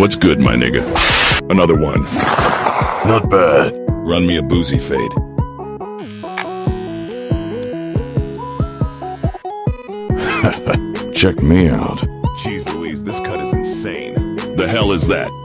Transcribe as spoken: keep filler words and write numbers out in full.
What's good, my nigga? Another one. Not bad. Run me a boozy fade. Check me out. Jeez Louise, this cut is insane. The hell is that?